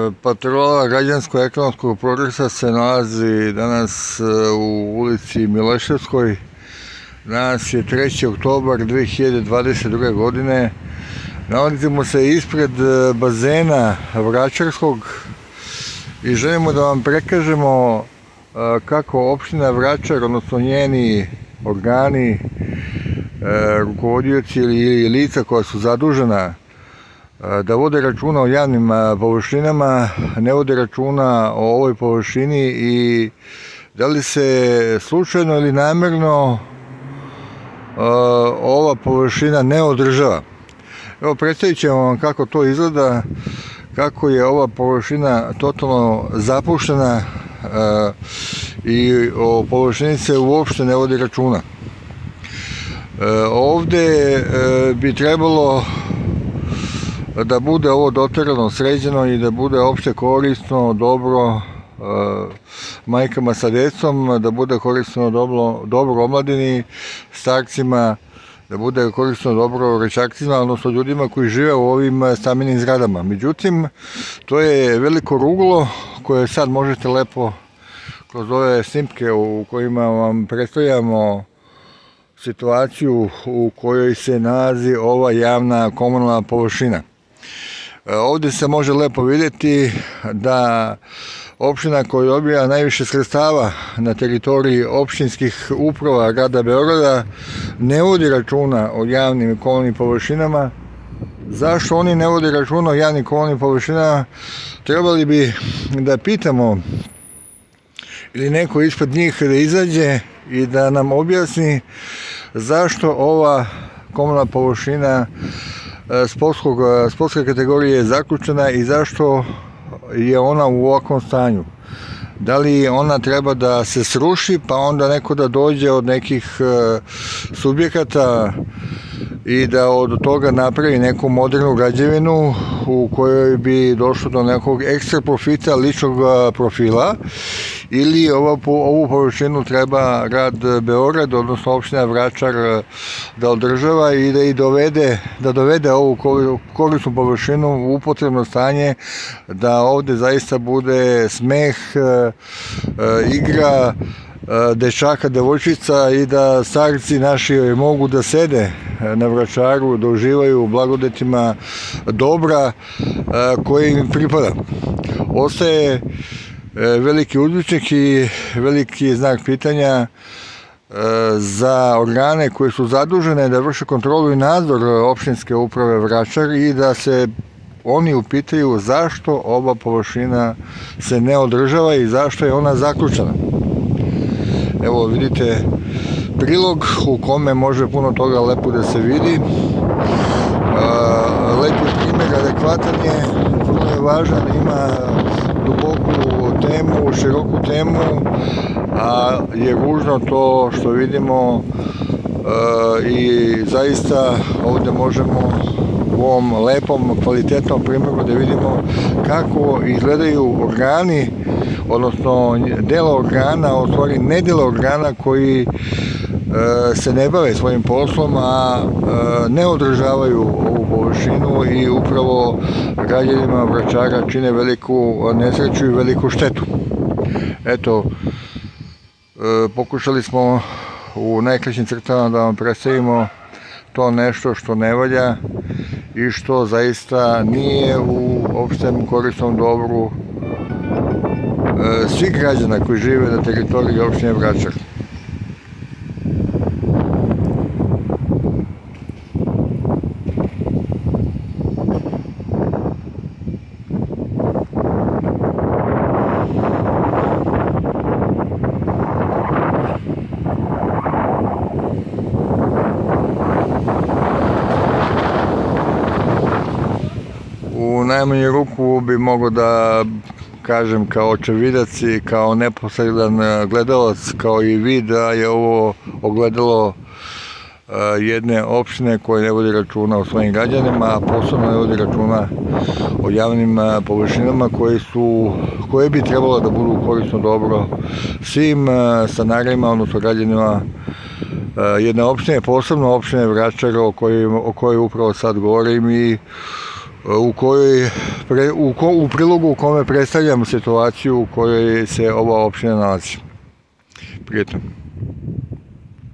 Patrola građansko-ekonomskog progresa se nalazi danas u ulici Mileševskoj. Danas je 3. oktobar 2022. godine. Nalazimo se ispred bazena Vračarskog i želimo da vam prekažemo kako opština Vračar, odnosno njeni organi, rukovodioci ili lica koja su zadužena da vode računa o javnim površinama, ne vode računa o ovoj površini i da li se slučajno ili namerno ova površina ne održava. Evo, predstavit ćemo vam kako to izgleda, kako je ova površina totalno zapuštena i o površini se uopšte ne vodi računa. Ovde bi trebalo da bude ovo doterano, sređeno i da bude opšte korisno, dobro majkama sa decom, da bude korisno dobro omladini, starcima, da bude korisno dobro rečakcima, odnosno ljudima koji žive u ovim stambenim zgradama. Međutim, to je veliko ruglo koje sad možete lepo kroz ove snimke u kojima vam predstavljamo situaciju u kojoj se nalazi ova javna komunalna površina. Ovdje se može lepo vidjeti da opština koja dobija najviše sredstava na teritoriji opštinskih uprava grada Beograda ne vodi računa o javnim i komunalnim površinama. Zašto oni ne vode računa o javnim i komunalnim površinama? Trebali bi da pitamo ili neko ispred njih da izađe i da nam objasni zašto ova komunalna površina sportske kategorije je zaključena i zašto je ona u ovakvom stanju. Da li ona treba da se sruši pa onda neko da dođe od nekih subjekata i da od toga napravi neku modernu građevinu u kojoj bi došlo do nekog ekstra profita, ličnog profila, ili ovu površinu treba grad Beograd, odnosno opština Vračar, da održava i da dovede ovu korisnu površinu u upotrebno stanje, da ovde zaista bude smeh, igra dečaka, devojčica i da starci naši mogu da sede na Vračaru, da uživaju u blagodetima dobra koje im pripada. Ostaje veliki uzvičnik i veliki znak pitanja za organe koje su zadužene da vrše kontrolu i nadzor opštinske uprave Vračar i da se oni upitaju zašto ova površina se ne održava i zašto je ona zaključana. Evo vidite prilog u kome može puno toga lepo da se vidi. Lepi primjer, adekvatan je, vrlo je važan, ima duboku temu, široku temu, a je ružno to što vidimo i zaista ovdje možemo u ovom lepom, kvalitetnom primjeru da vidimo kako izgledaju organi, odnosno dela organa, u stvari ne dela organa koji se ne bave svojim poslom, a ne održavaju ovu površinu i upravo građanima Vračara čine veliku nesreću i veliku štetu. Eto, pokušali smo u najkraćim crtama da vam predstavimo to nešto što ne valja i što zaista nije u opštem korisnom dobru svih građana koji žive na teritoriji opštine Vračar. U najmanju ruku bi mogao da kažem kao očevidac i kao neposredan gledalac, kao i vi, da je ovo ogledalo jedne opštine koje ne vodi računa o svojim građanima, a posebno ne vodi računa o javnim površinama koje bi trebalo da budu korisno dobro svim stanarima, odnosno građanima jedne opštine, posebno opštine Vračar o kojoj upravo sad govorim i u prilogu u kome predstavljamo situaciju u kojoj se ova opština nalazi. Prijetno.